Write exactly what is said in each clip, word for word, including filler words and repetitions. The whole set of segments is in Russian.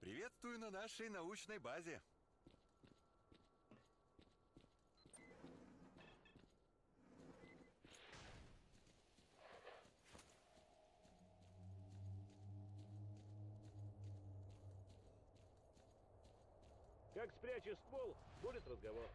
Приветствую на нашей научной базе. Как спрячешь ствол, будет разговор.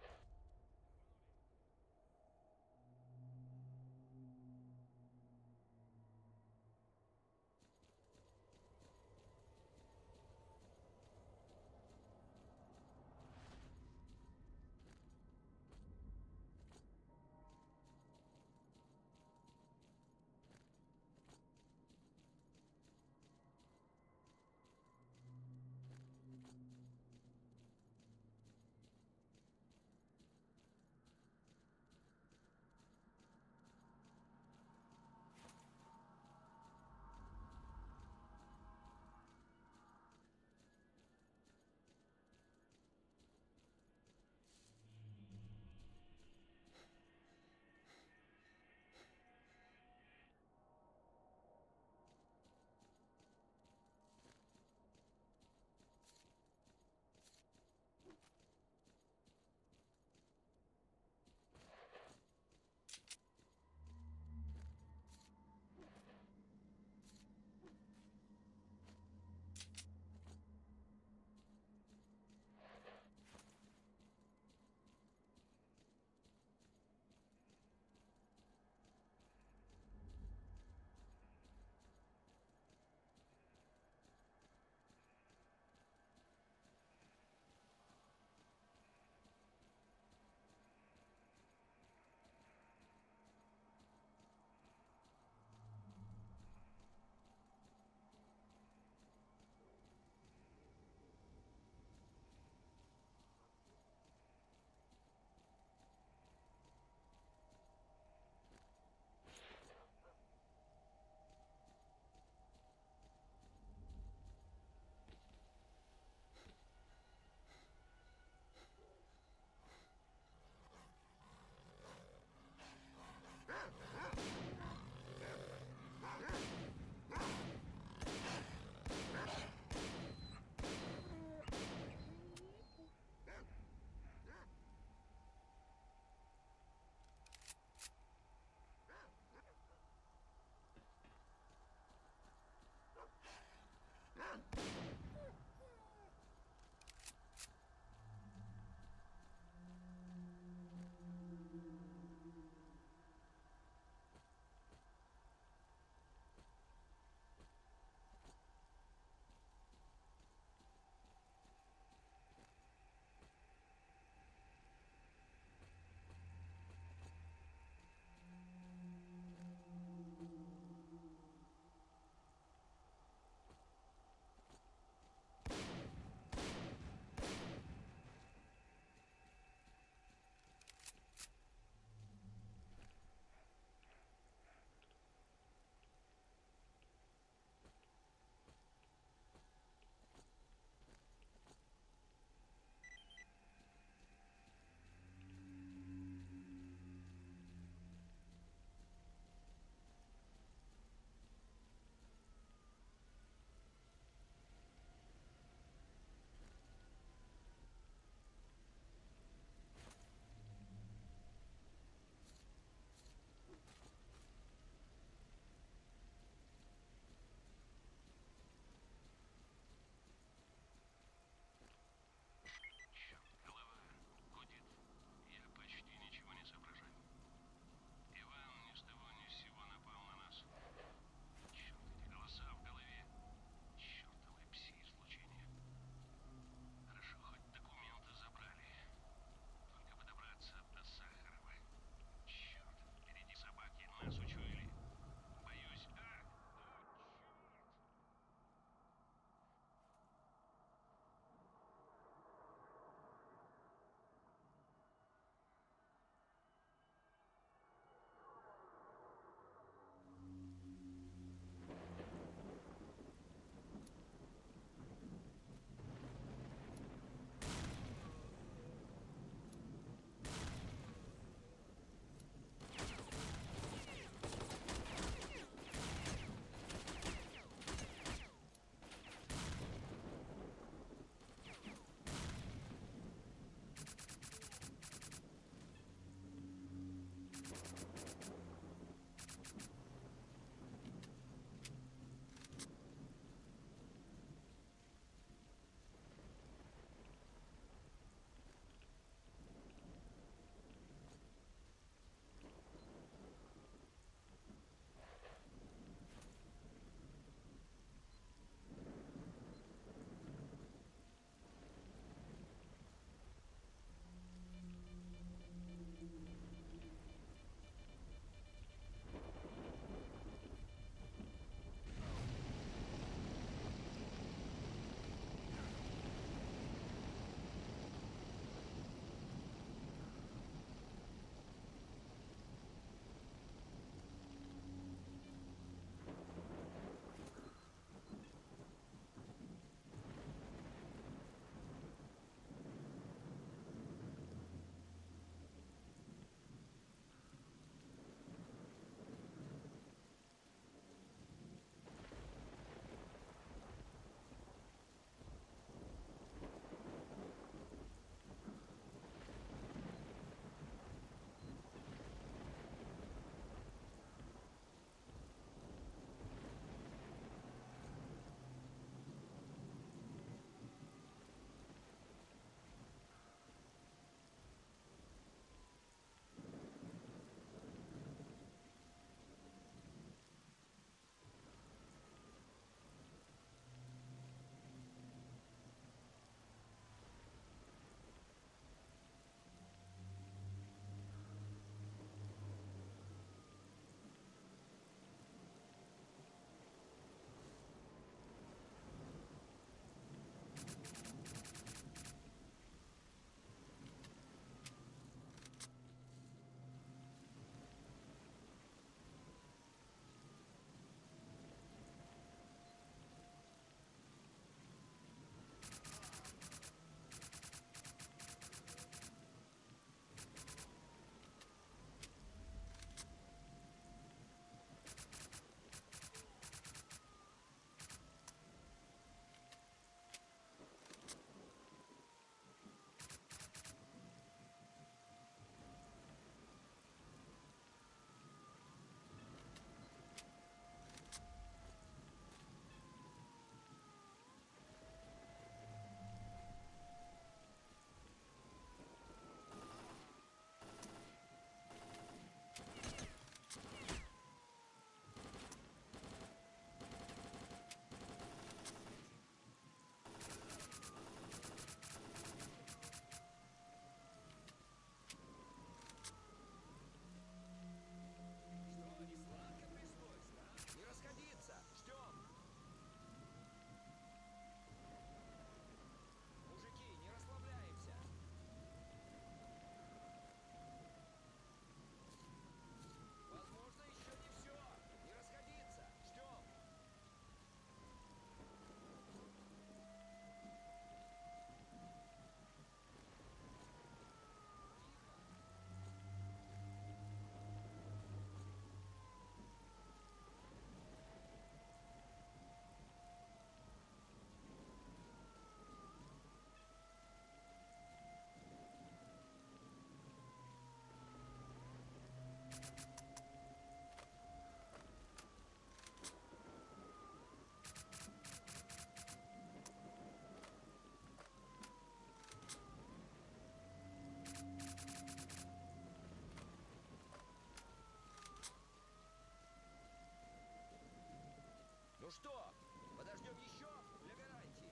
Ну что, подождем еще для гарантии?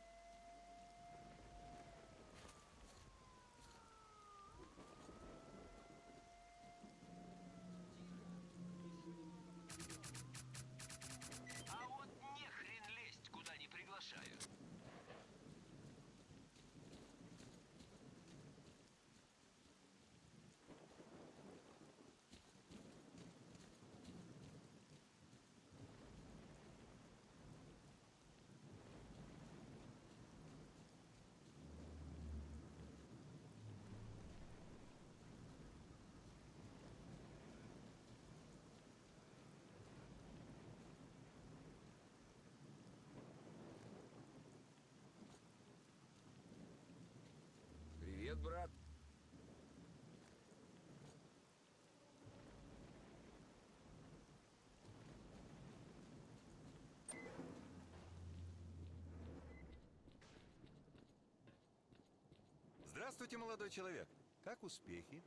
А вот не хрен лезть, куда не приглашают. Привет, брат. Здравствуйте, молодой человек. Как успехи?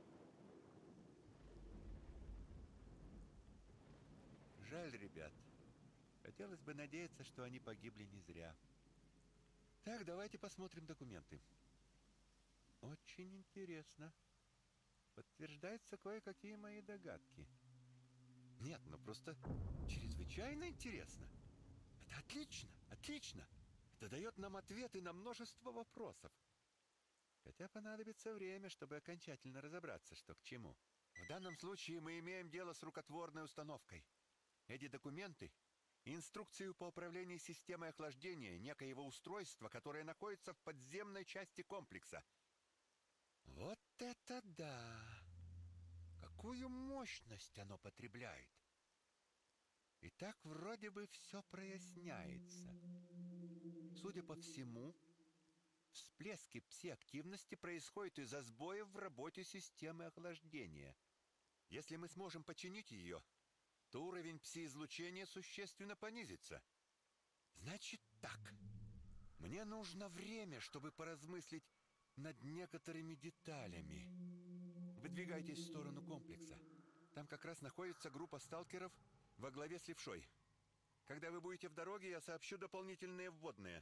Жаль, ребят. Хотелось бы надеяться, что они погибли не зря. Так, давайте посмотрим документы. Очень интересно. Подтверждаются кое-какие мои догадки. Нет, ну просто чрезвычайно интересно. Это отлично, отлично. Это дает нам ответы на множество вопросов. Хотя понадобится время, чтобы окончательно разобраться, что к чему. В данном случае мы имеем дело с рукотворной установкой. Эти документы — инструкцию по управлению системой охлаждения некоего устройства, которое находится в подземной части комплекса. Вот это да! Какую мощность оно потребляет! И так вроде бы все проясняется. Судя по всему, всплески пси-активности происходят из-за сбоев в работе системы охлаждения. Если мы сможем починить ее, то уровень пси-излучения существенно понизится. Значит так. Мне нужно время, чтобы поразмыслить над некоторыми деталями. Выдвигайтесь в сторону комплекса. Там как раз находится группа сталкеров во главе с Левшой. Когда вы будете в дороге, я сообщу дополнительные вводные.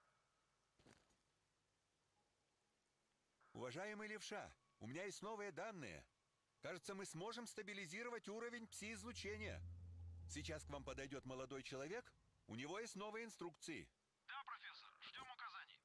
Уважаемый Левша, у меня есть новые данные. Кажется, мы сможем стабилизировать уровень пси-излучения. Сейчас к вам подойдет молодой человек. У него есть новые инструкции. Да, профессор, ждем указаний.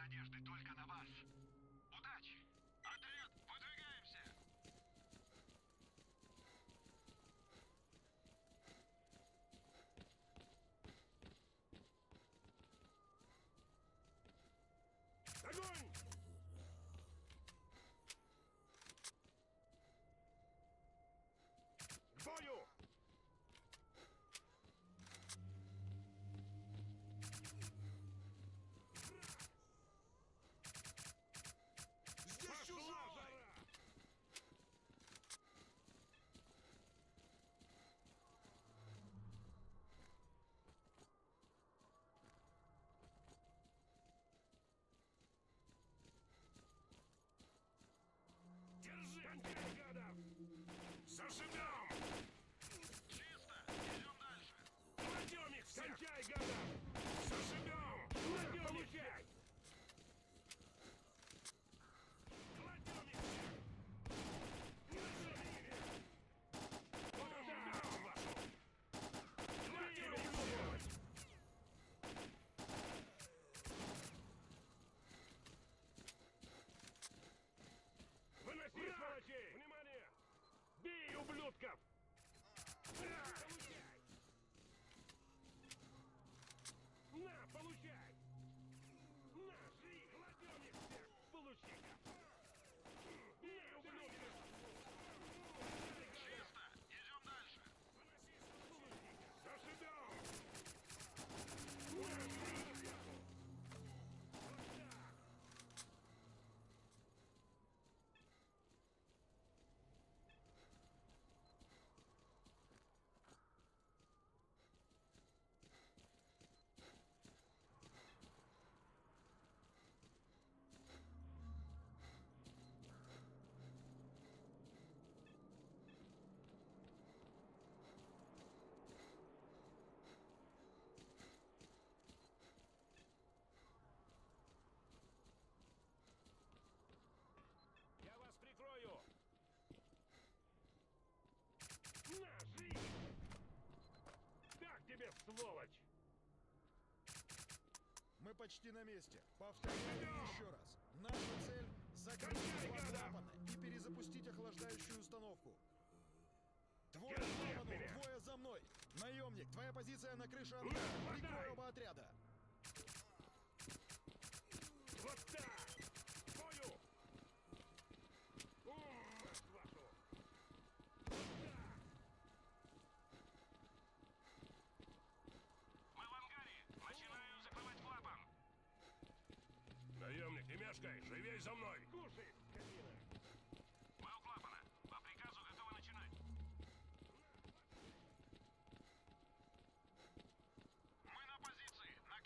надежды только на вас. Удачи! Отряд, выдвигаемся! Огонь! К бою! Здесь чужой! Пошла жара! Держи! Кончай, гадов! Заживем! Чисто! Идем дальше! Кладем их всех! Кончай, гадов! Заживем! Кладем их всех! Кладем их всех! Заживи! Заживем вашу! Кладем их всех! Выноси, сволочей! Внимание! Бей, ублюдков! Получай! На, получай! На, жри! Кладем их всех! Получи-ка! Бей, ублюдков! Чисто! Идем дальше! Выноси, получи-ка! Заживем! На, жри! Вот так! Я вас прикрою! На, жри! Так тебе, сволочь! Мы почти на месте. Повторяю еще раз. Наша цель — закрыть Кончай, два гадов! клапана и перезапустить охлаждающую установку. Двое Держи к клапану, меня! двое за мной. Наемник, твоя позиция на крыше На, ангара. хватай! Прикрой оба отряда. Вот так! К бою! Ум, мать вашу! Вот так! Мы в ангаре! Начинаю закрывать клапан! Наемник, не мешкай! Живей за мной! Кушай, скотина! Мы у клапана! По приказу готовы начинать! Мы на позиции! На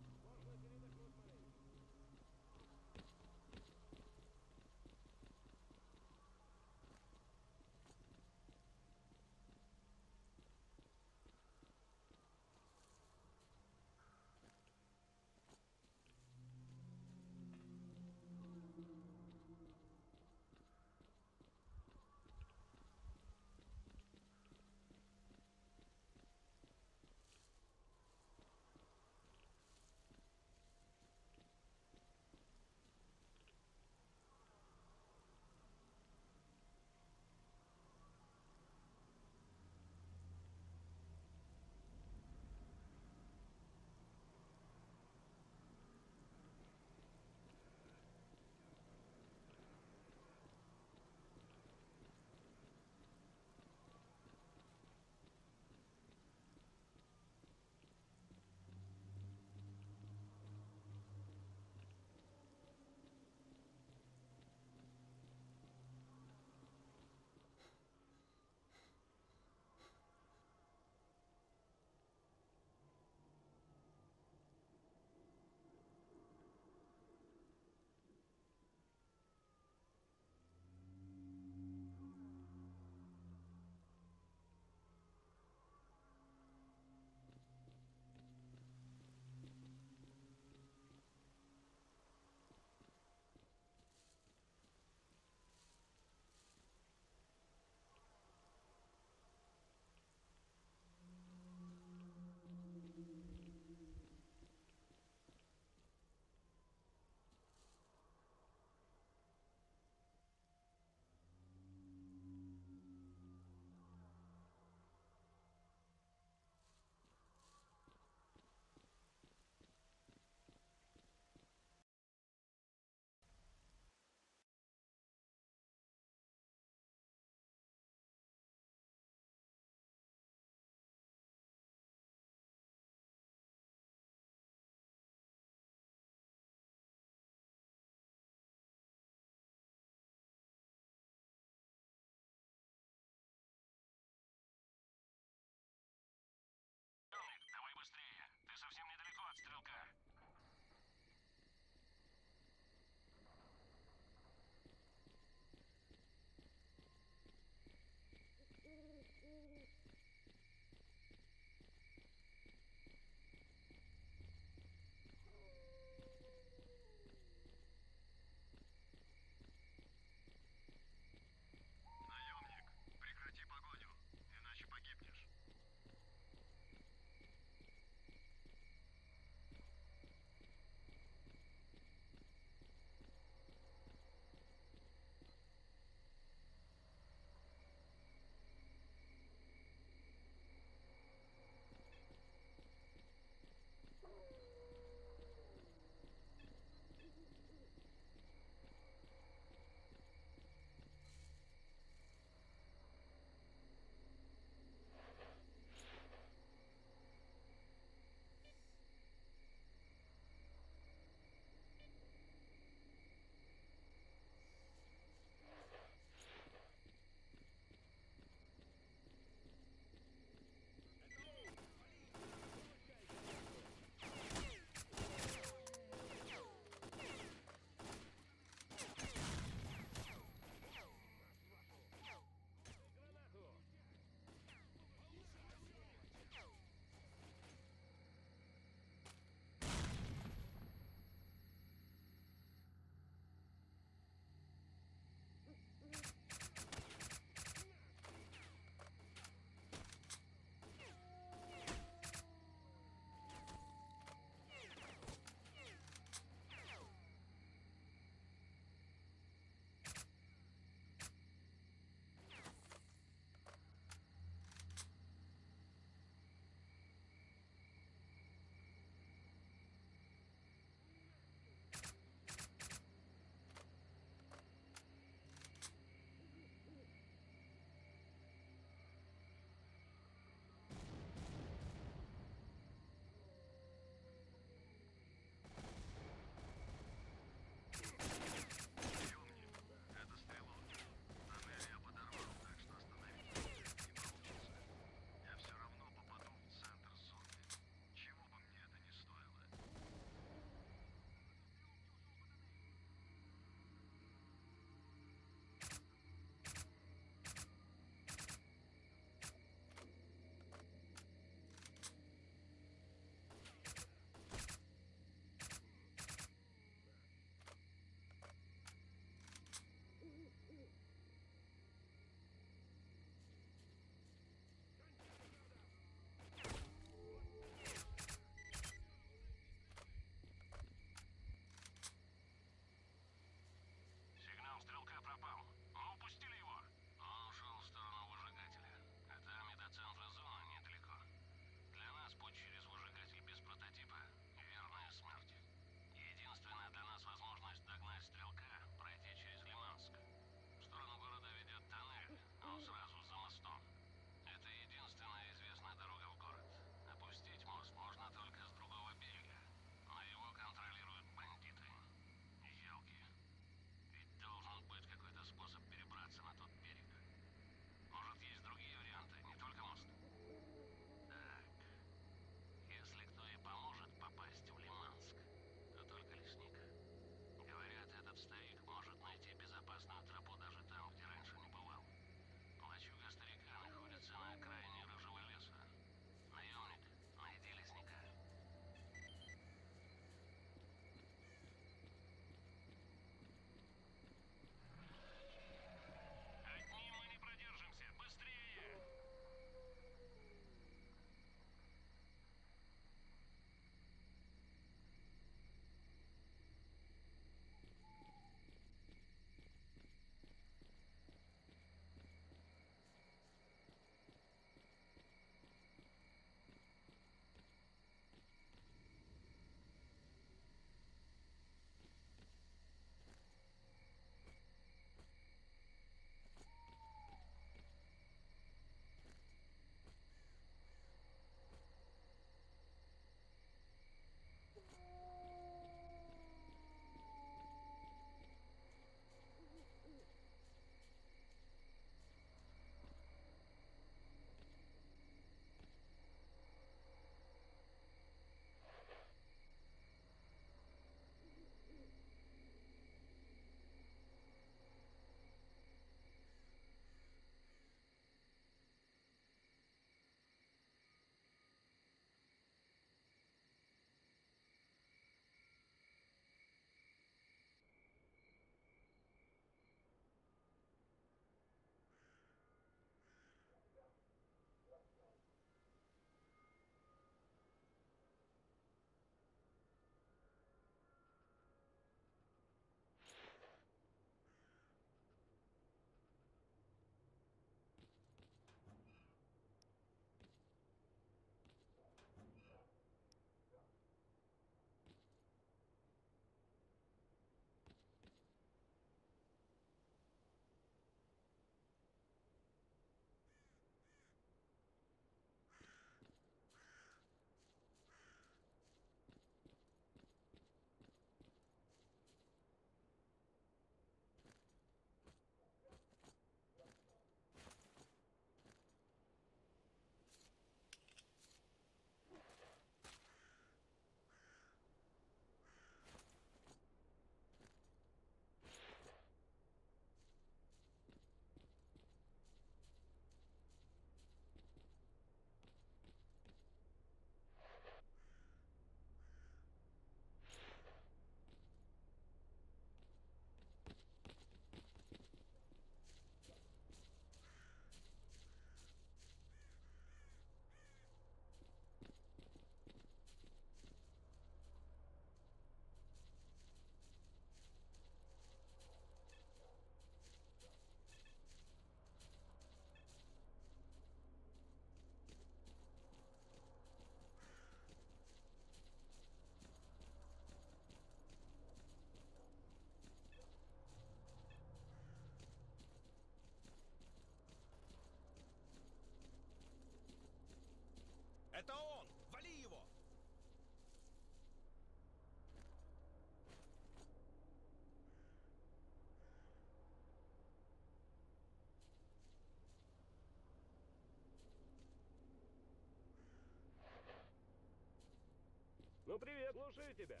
Ну, привет, слушаю тебя.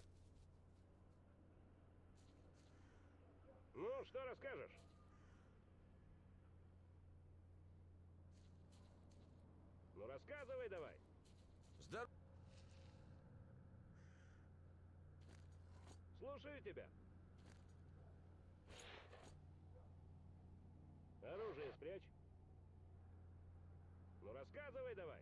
Ну, что расскажешь? Ну, рассказывай давай. Здор... Слушаю тебя. Оружие спрячь. Ну, рассказывай давай.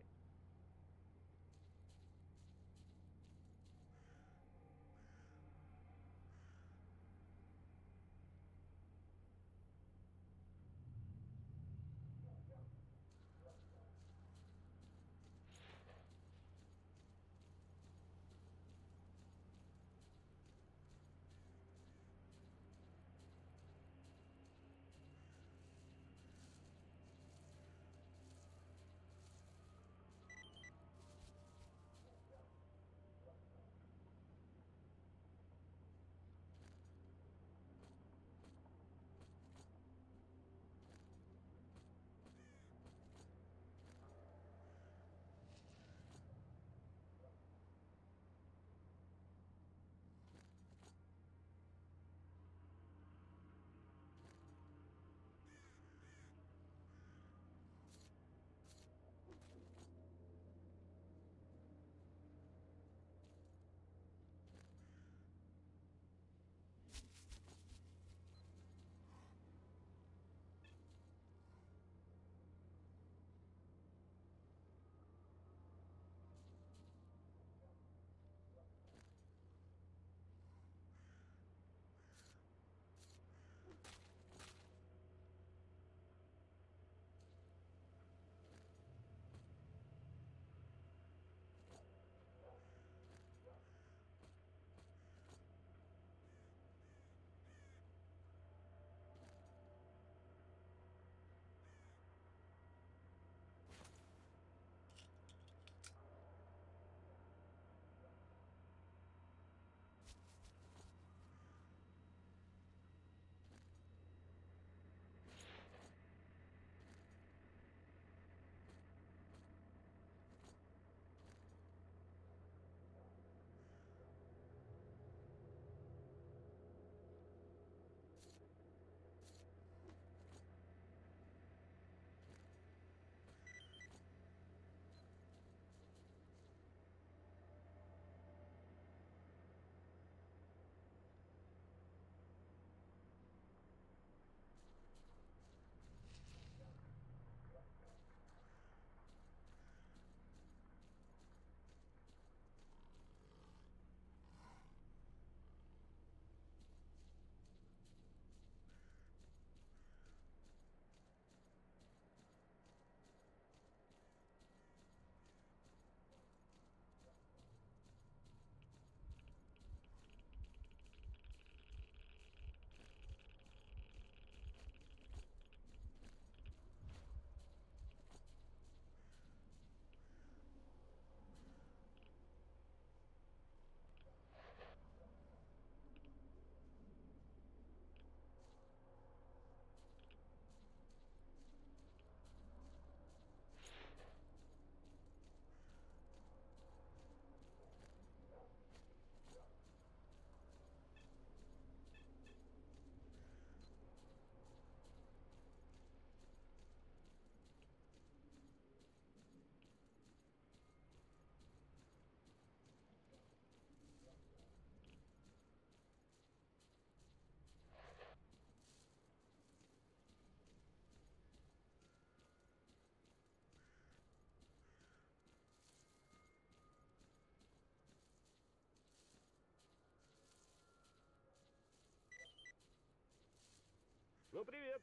Ну, привет.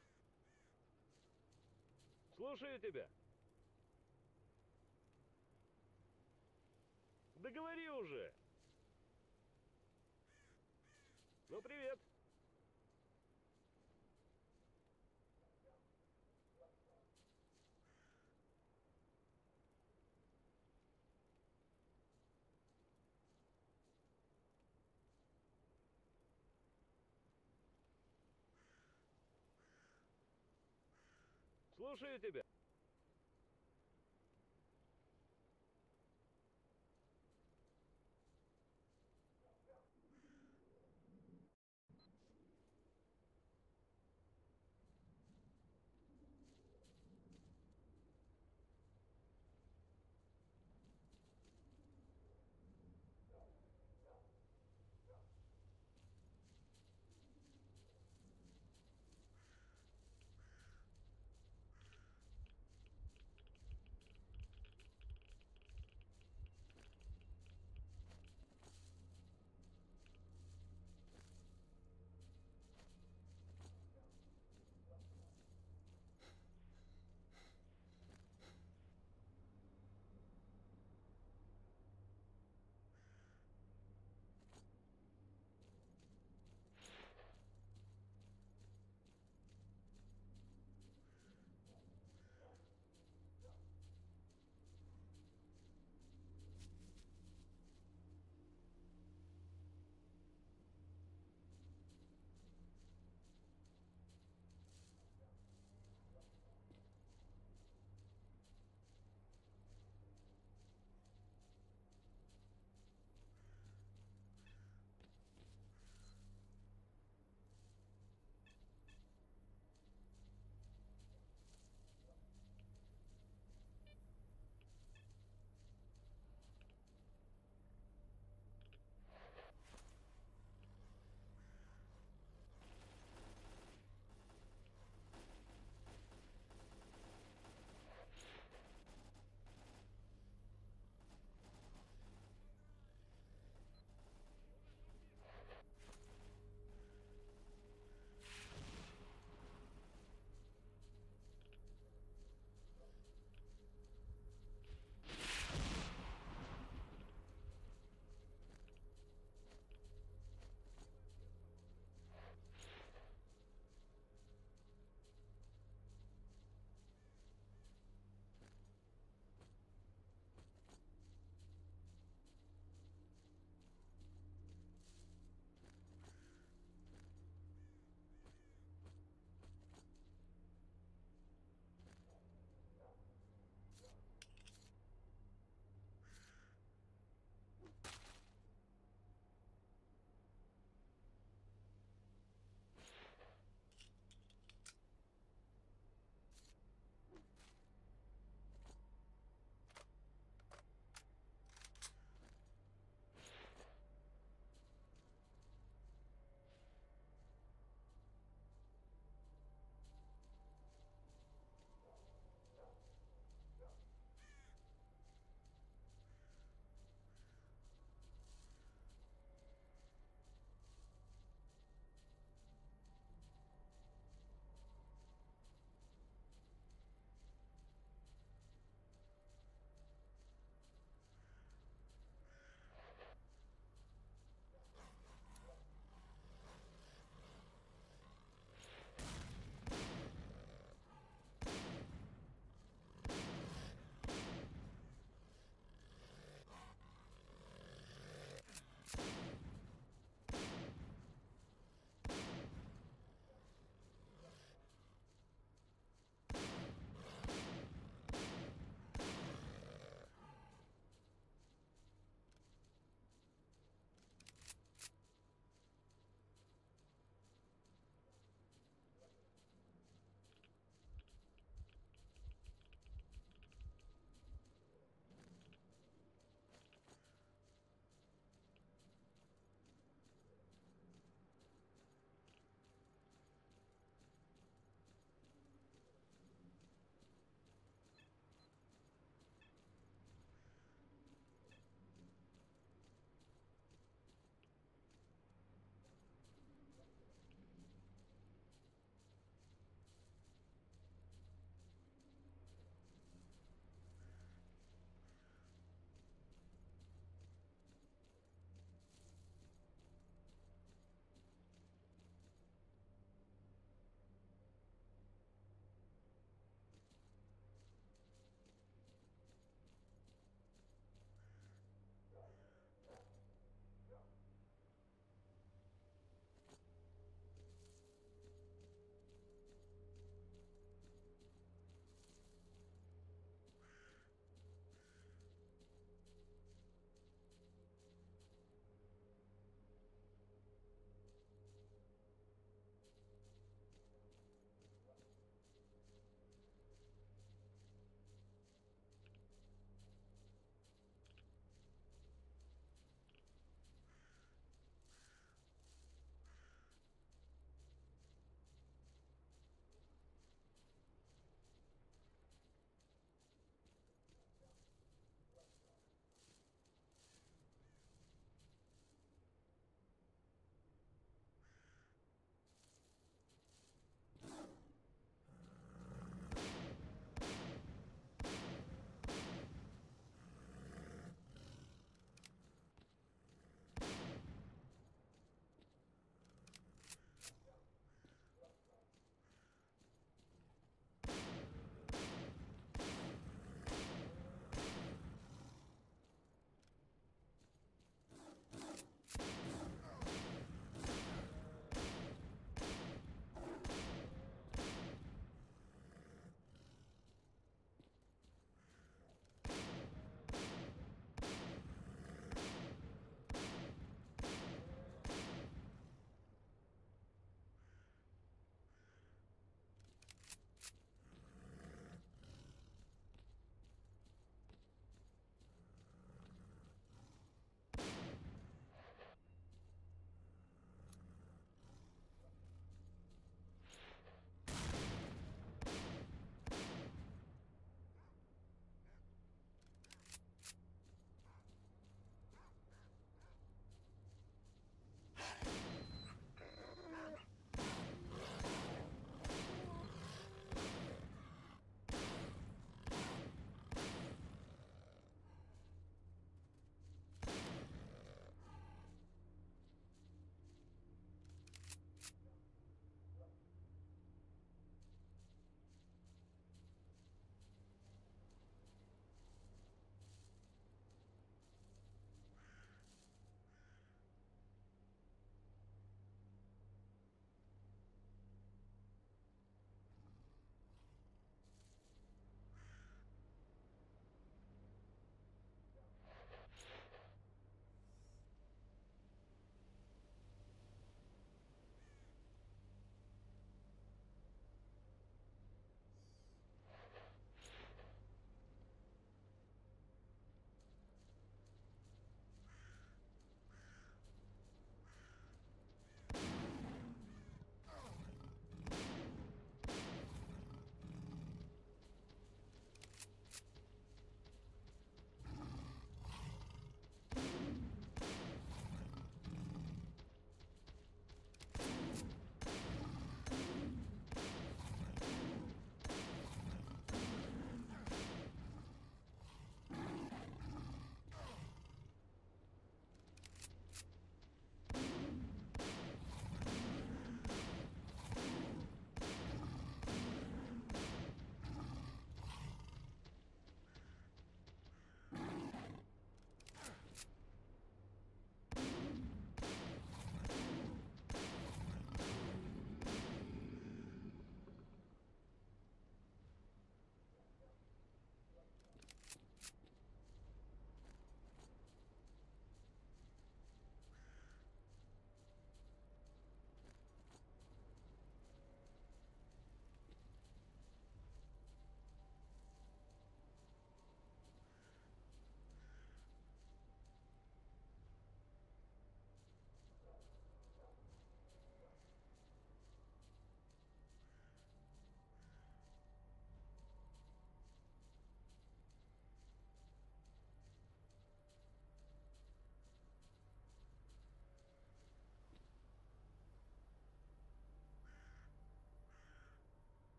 Слушаю тебя. Да говори уже. Ну, привет. Слушаю тебя.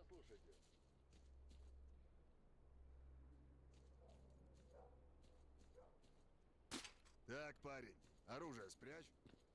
покушайте. Так, парень, оружие спрячь.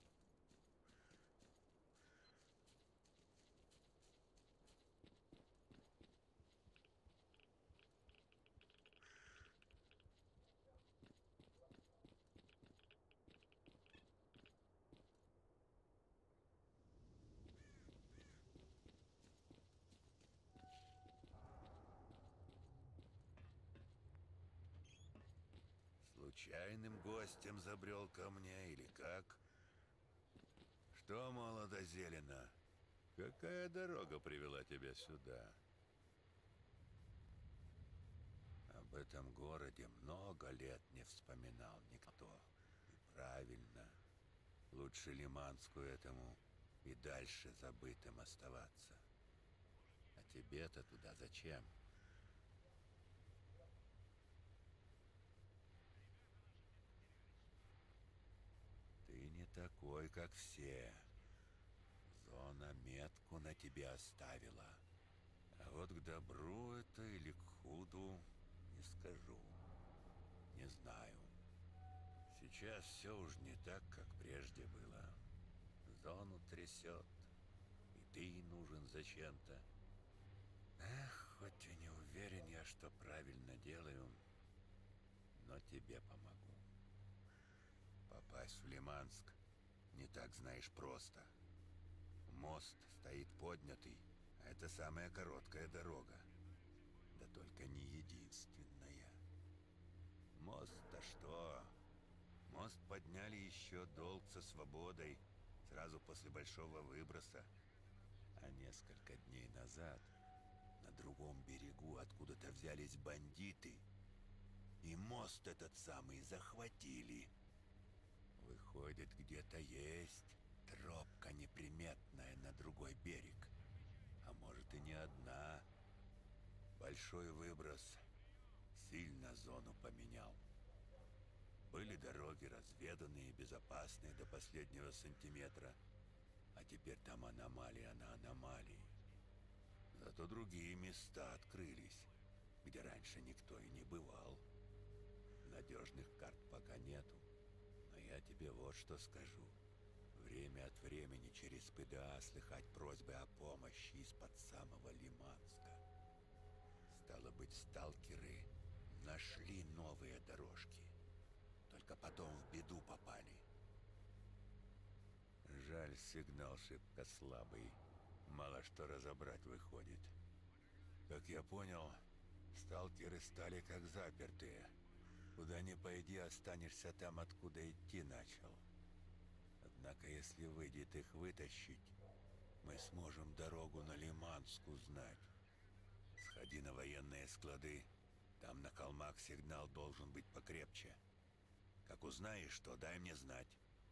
Случайным гостем забрел ко мне или как? Что, молодо зелено? Какая дорога привела тебя сюда? Об этом городе много лет не вспоминал никто. И правильно. Лучше Лиманскую этому и дальше забытым оставаться. А тебе-то туда зачем? Ты не такой, как все. Зона метку на тебе оставила. А вот к добру это или к худу, не скажу. Не знаю. Сейчас все уж не так, как прежде было. Зону трясет, и ты нужен зачем-то. Эх, хоть и не уверен я, что правильно делаю, но тебе помогу. Попасть в Лиманск не так, знаешь, просто. Мост стоит поднятый, а это самая короткая дорога. Да только не единственная. Мост-то что? Мост подняли еще долг со свободой, сразу после большого выброса. А несколько дней назад на другом берегу откуда-то взялись бандиты. И мост этот самый захватили. Выходит, где-то есть тропка неприметная на другой берег. А может и не одна. Большой выброс сильно зону поменял. Были дороги разведанные и безопасные до последнего сантиметра. А теперь там аномалия на аномалии. Зато другие места открылись, где раньше никто и не бывал. Надежных карт пока нету. Но я тебе вот что скажу. Время от времени через ПДА слыхать просьбы о помощи из-под самого Лиманска. Стало быть, сталкеры нашли новые дорожки. Только потом в беду попали. Жаль, сигнал шибко слабый. Мало что разобрать выходит. Как я понял, сталкеры стали как запертые. Куда ни пойди, останешься там, откуда идти начал. Однако, если выйдет их вытащить, мы сможем дорогу на Лиманск узнать. Сходи на военные склады. Там на холмах сигнал должен быть покрепче. Как узнаешь, что, дай мне знать.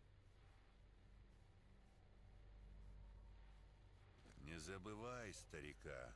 Не забывай старика.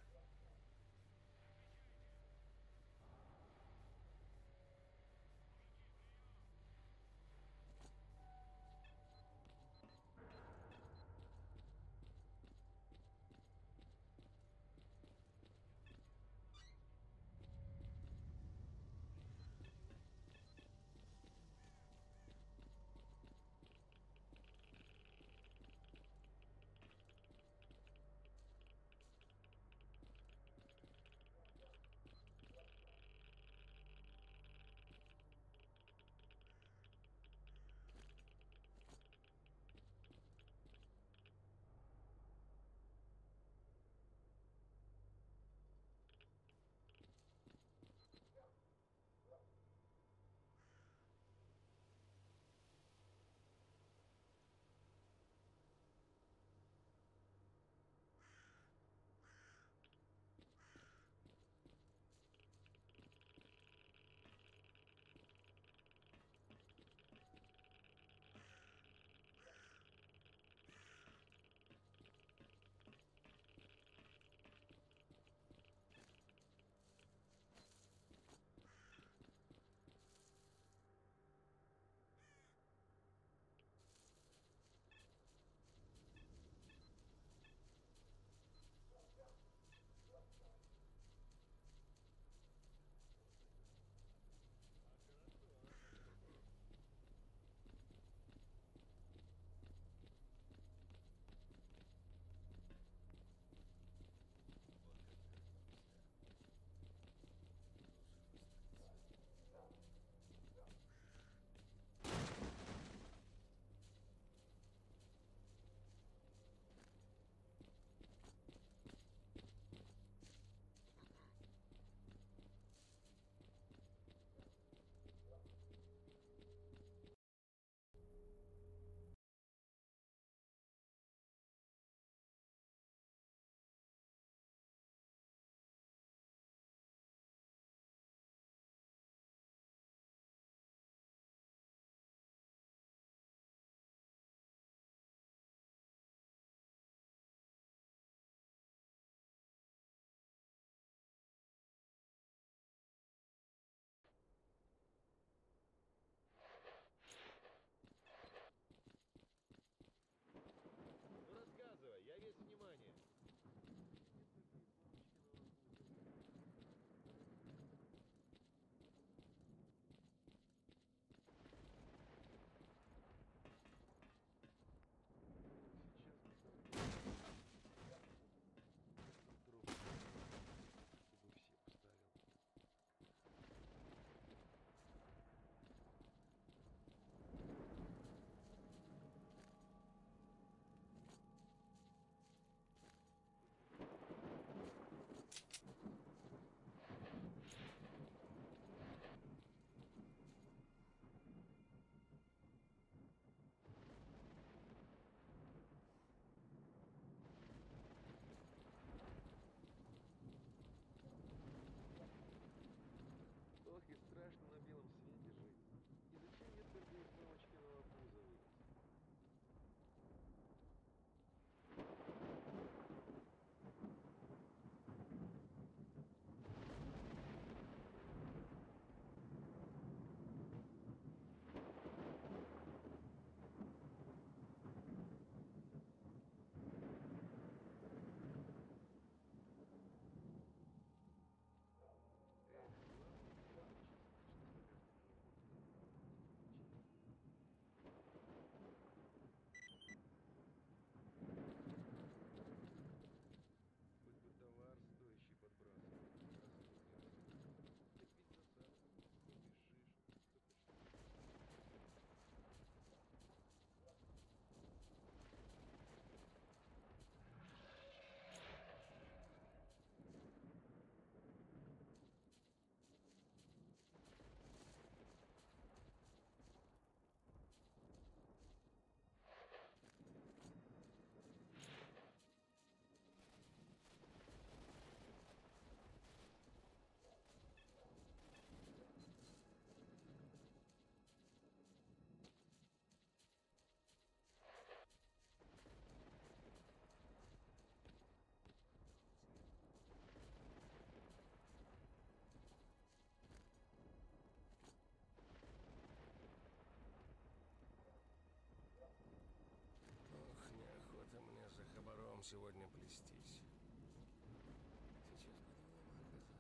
сегодня плестись. Сейчас бы дома оказаться.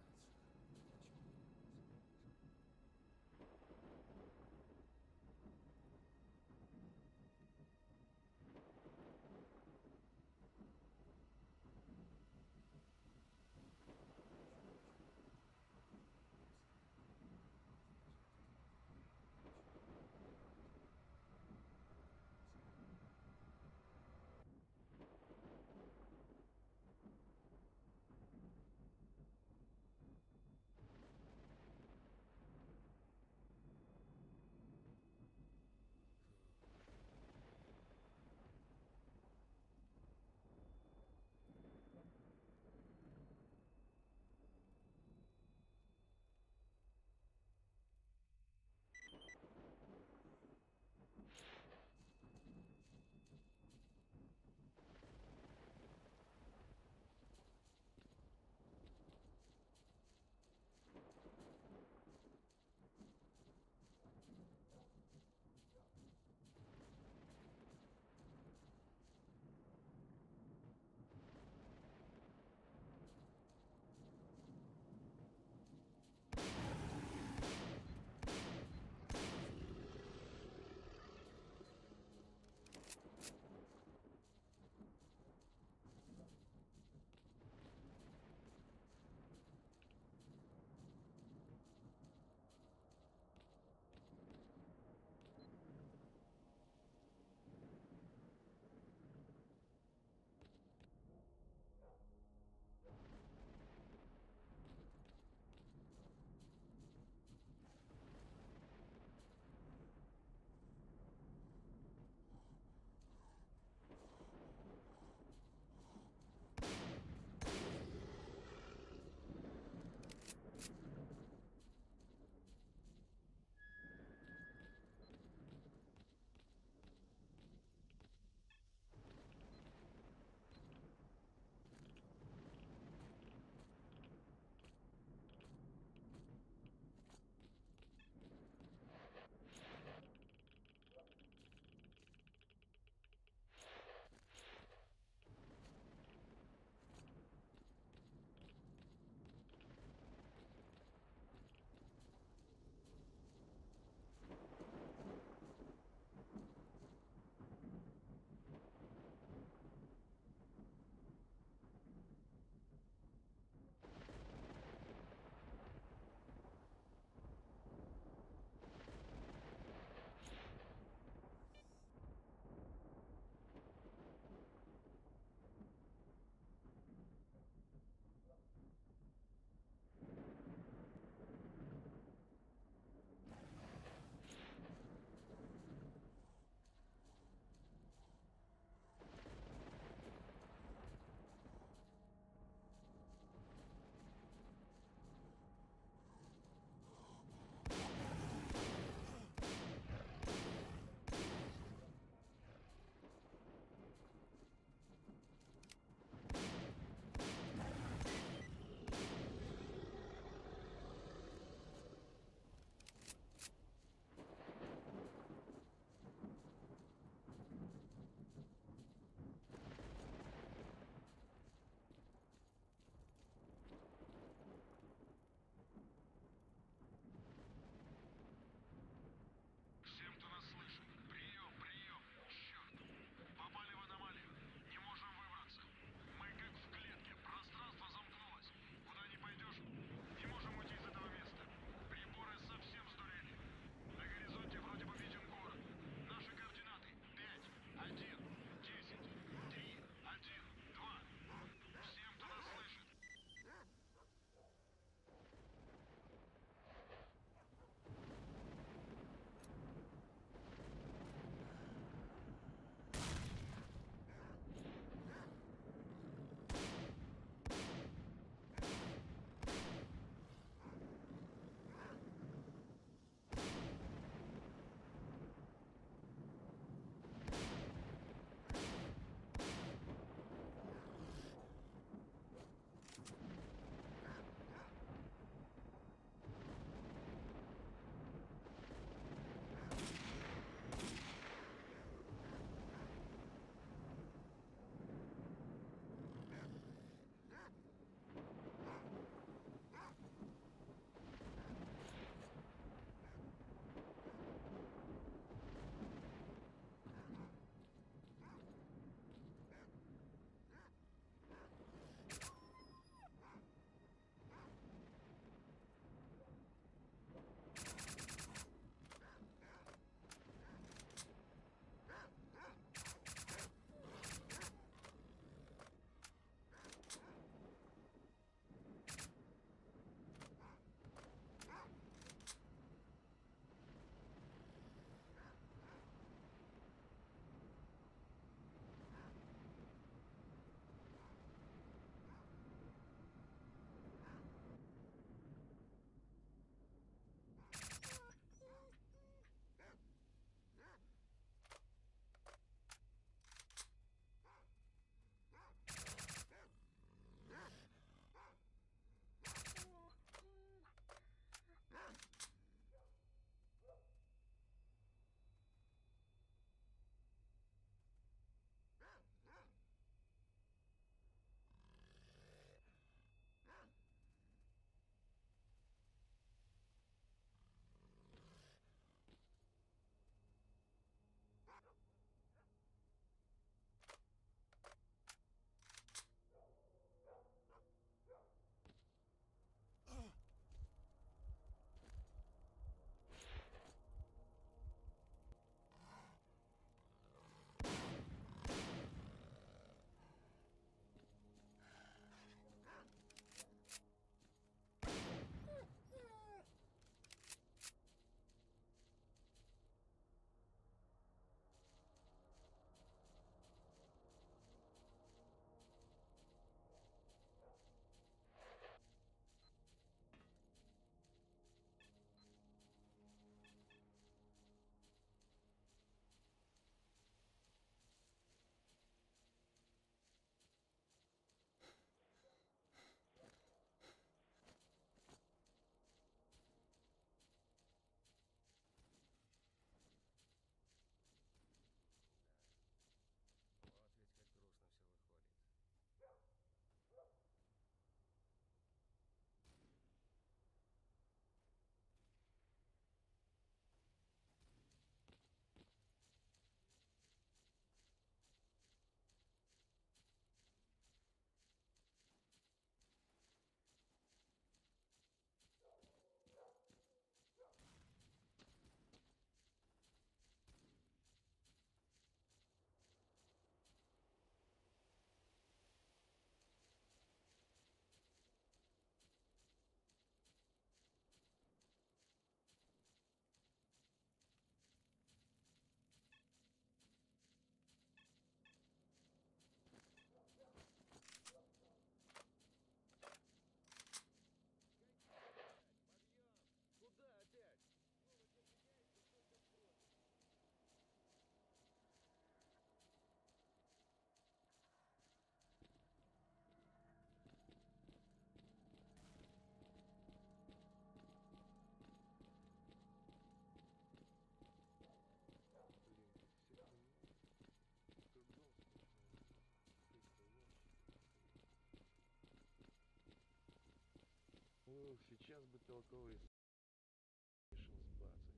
Ух, сейчас бы толковый решил сбацать.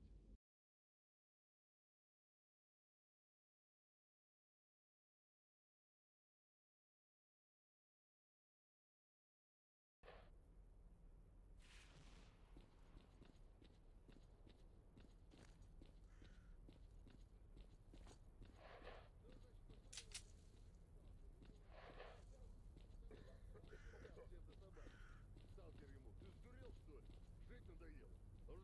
Сталкер ему. Ты сдурел, что ли? Жить надоело. Он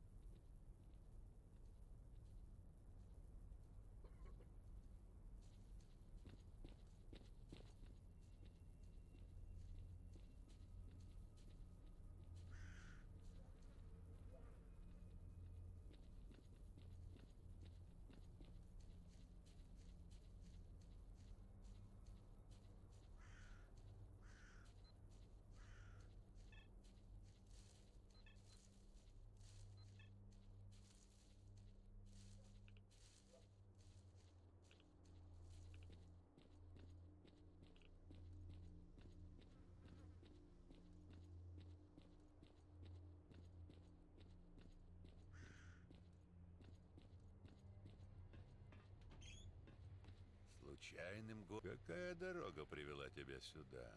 Случайным го... Какая дорога привела тебя сюда?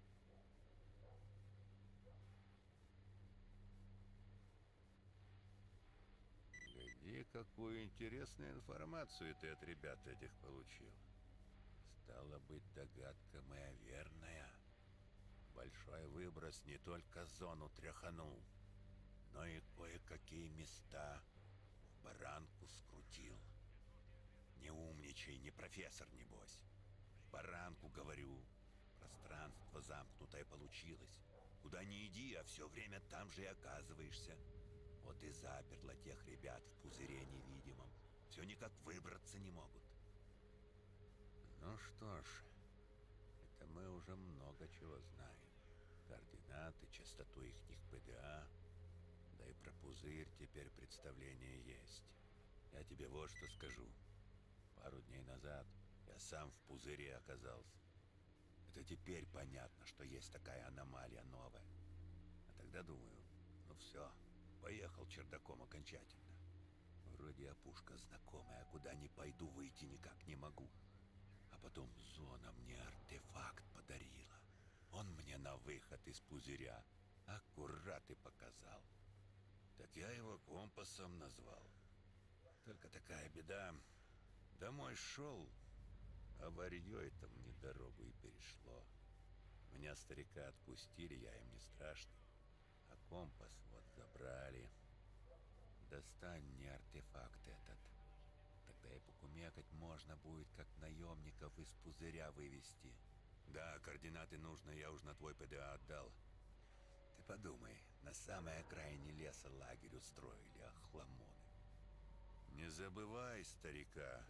Гляди, какую интересную информацию ты от ребят этих получил. Стало быть, догадка моя верная. Большой выброс не только зону тряханул, но и кое-какие места в баранку скрутил. Не умничай, не профессор, небось. В баранку, говорю. Пространство замкнутое получилось. Куда ни иди, а все время там же и оказываешься. Вот и заперло тех ребят в пузыре невидимом. Все никак выбраться не могут. Ну что ж, это мы уже много чего знаем. Координаты, частоту ихних ПДА. Да и про пузырь теперь представление есть. Я тебе вот что скажу. Пару дней назад я сам в пузыре оказался. Это теперь понятно, что есть такая аномалия новая. А тогда думаю, ну все, поехал чердаком окончательно. Вроде опушка знакомая, а куда ни пойду, выйти никак не могу. А потом зона мне артефакт подарила. Он мне на выход из пузыря аккурат и показал. Так я его компасом назвал. Только такая беда. Домой шел, а варьё это мне дорогу и перешло. Меня старика отпустили, я им не страшный. А компас вот забрали. Достань мне артефакт этот. Тогда и покумекать можно будет, как наемников из пузыря вывести. Да, координаты нужные я уж на твой ПДА отдал. Ты подумай, на самой окраине леса лагерь устроили, охламоны. Не забывай старика.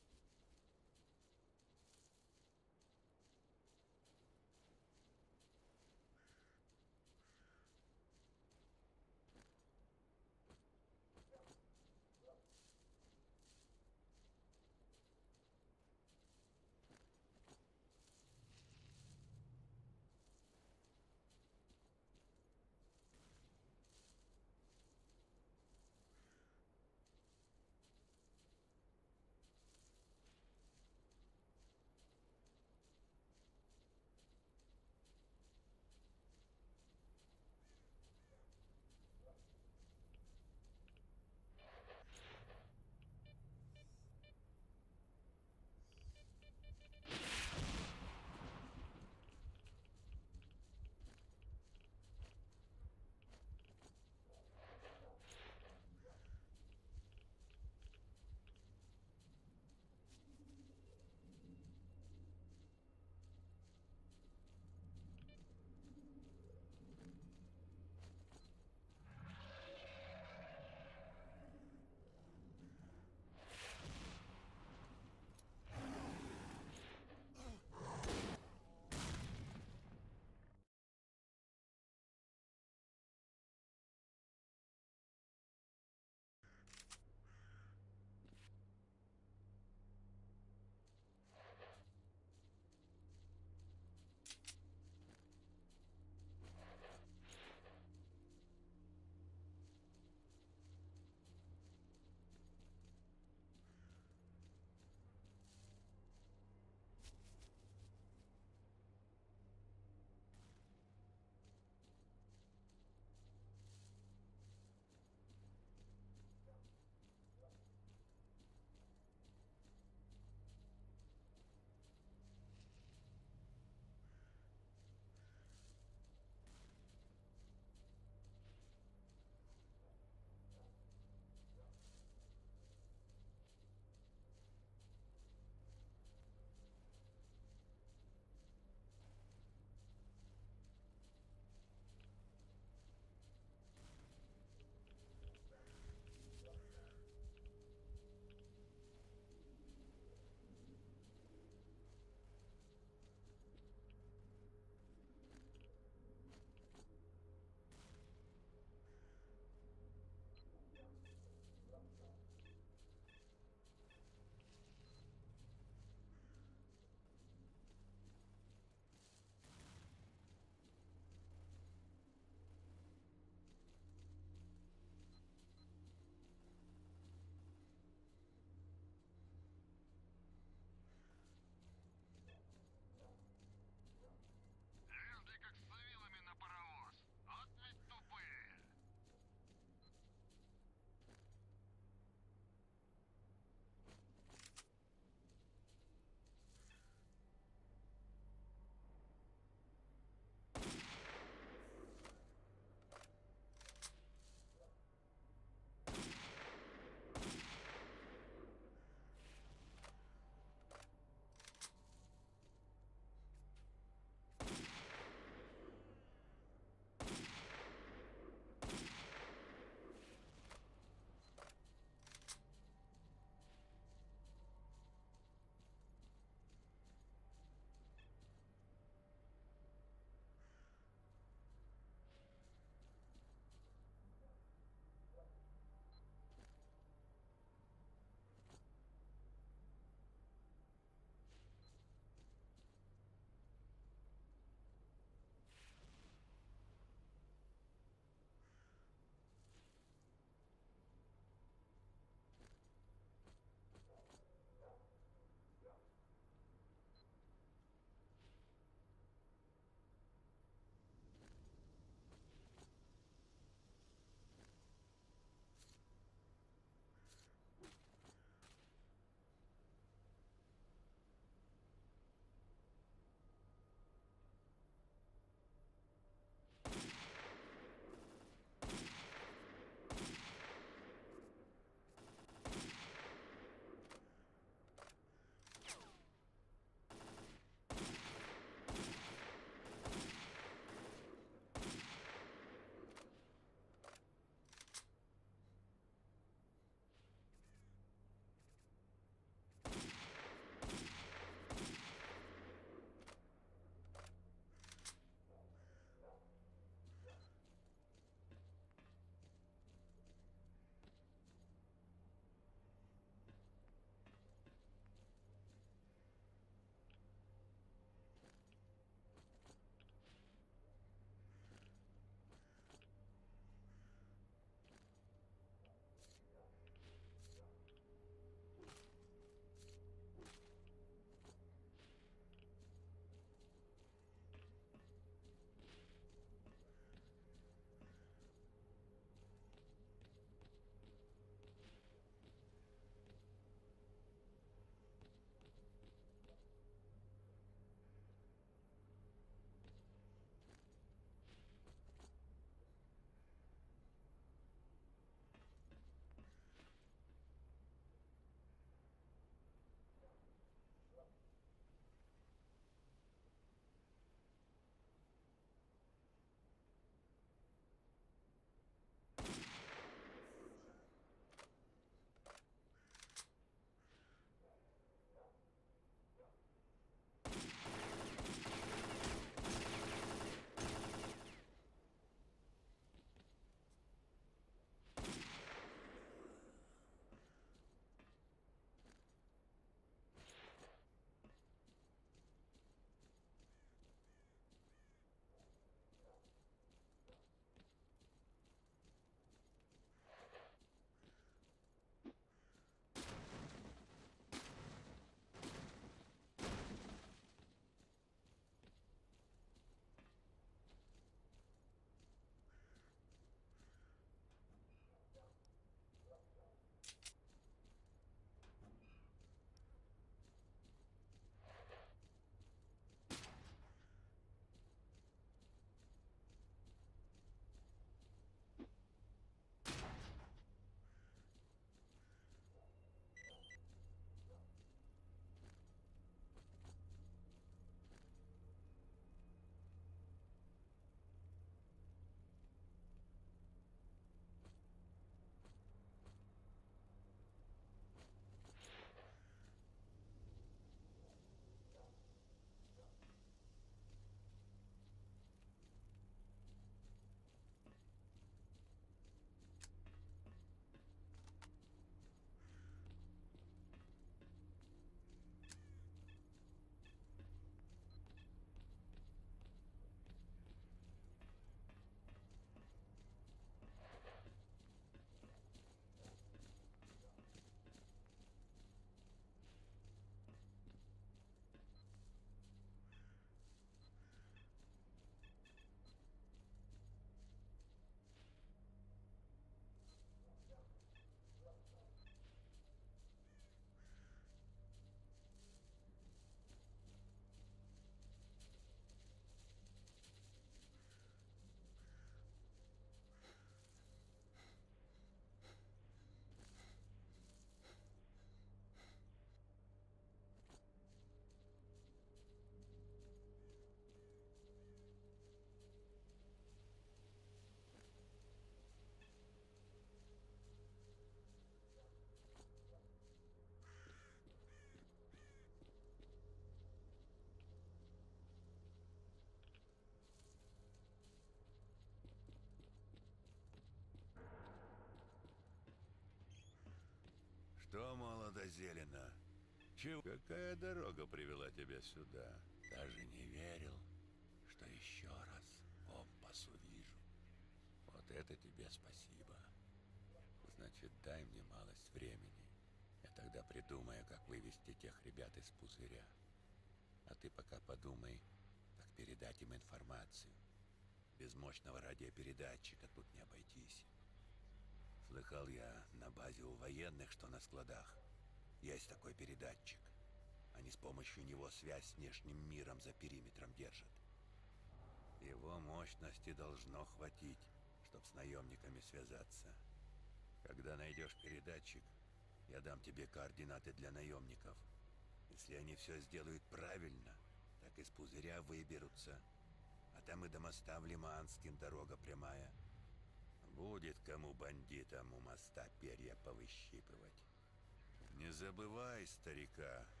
Что, молодо зелено? Чего? Какая дорога привела тебя сюда? Даже не верил, что еще раз компас увижу. Вот это тебе спасибо. Значит, дай мне малость времени. Я тогда придумаю, как вывести тех ребят из пузыря. А ты пока подумай, как передать им информацию. Без мощного радиопередатчика тут не обойтись. Слыхал я на базе у военных, что на складах есть такой передатчик. Они с помощью него связь с внешним миром за периметром держат. Его мощности должно хватить, чтобы с наемниками связаться. Когда найдешь передатчик, я дам тебе координаты для наемников. Если они все сделают правильно, так из пузыря выберутся. А там и до моста в Лиманским дорога прямая. Будет кому бандитам у моста перья повыщипывать. Не забывай, старика,